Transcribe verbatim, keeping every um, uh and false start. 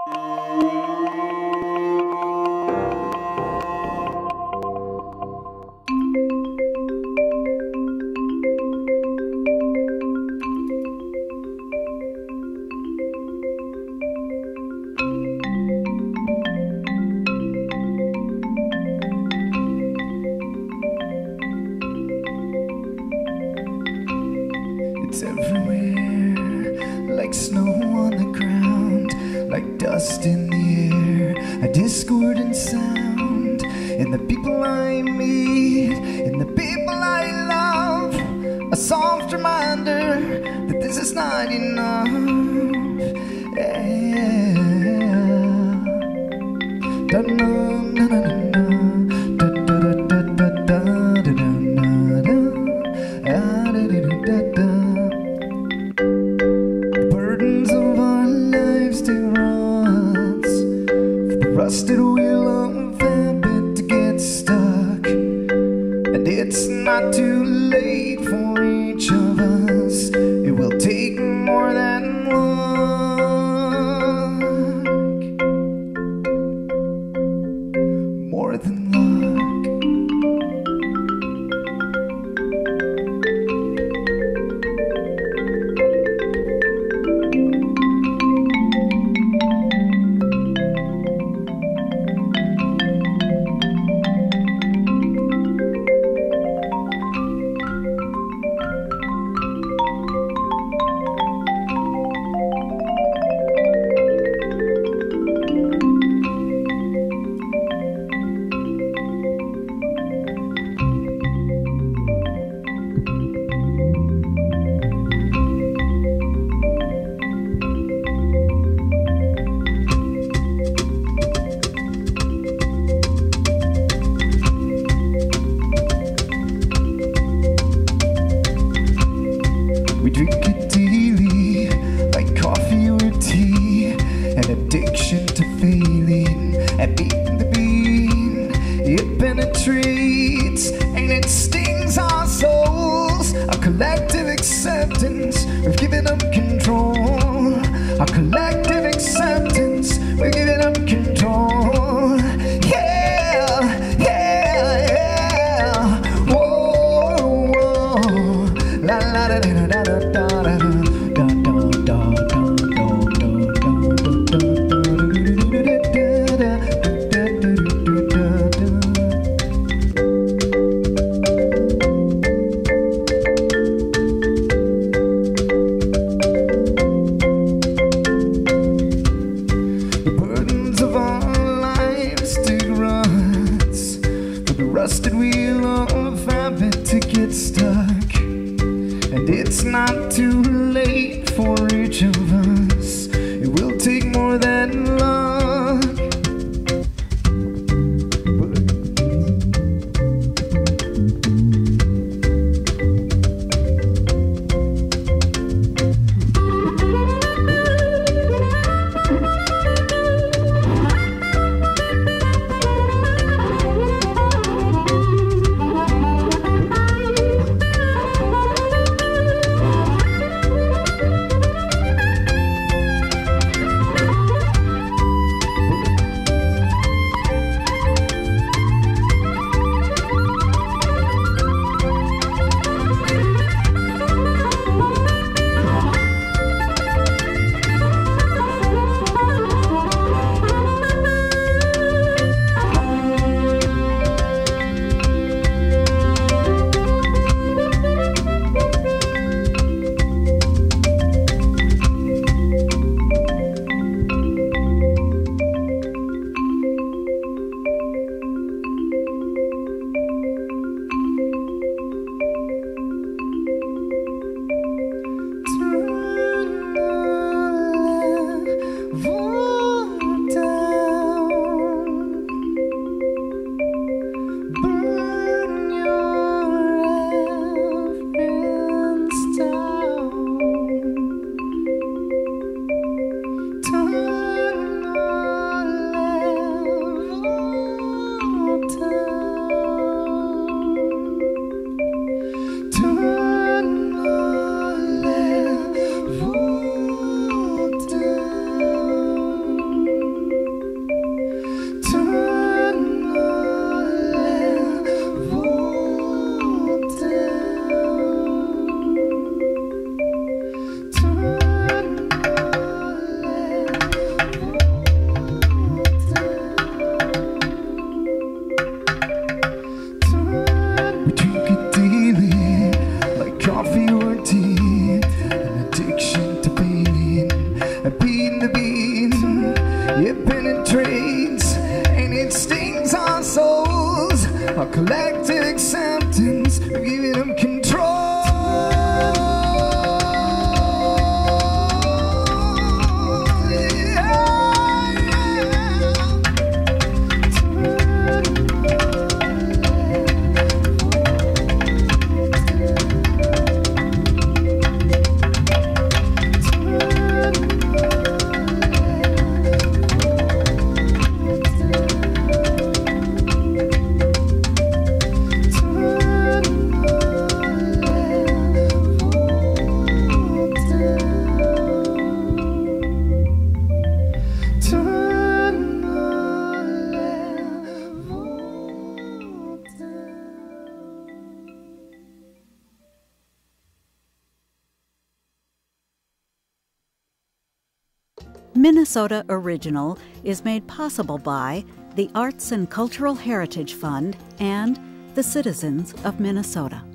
It's everywhere, like snow on the ground, like dust in the air, a discordant sound. In the people I meet, in the people I love, a soft reminder that this is not enough. Yeah. Da-na-na-na-na. Rusted wheel of habit to get stuck, and it's not too late for each of us. It will take more than luck, more than luck. We drink it daily, like coffee or tea, an addiction to failing at beating the beat. It penetrates and it stings our souls. Our collective acceptance, we've given up control. Our collective acceptance, we're giving up control. Yeah, yeah, yeah. Whoa, whoa, la la da da da da da da da. Rusted wheel of habit to get stuck, and it's not too late for each of us. It will take more than luck. We drink it daily, like coffee or tea. An addiction to failing, a beat the beat. It penetrates and it stings our souls. Our collective acceptance of giving them control. Minnesota Original is made possible by the Arts and Cultural Heritage Fund and the citizens of Minnesota.